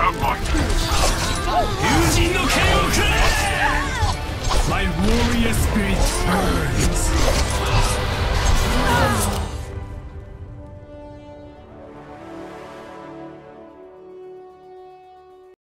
友人の剣をくれ My warrior spirit burns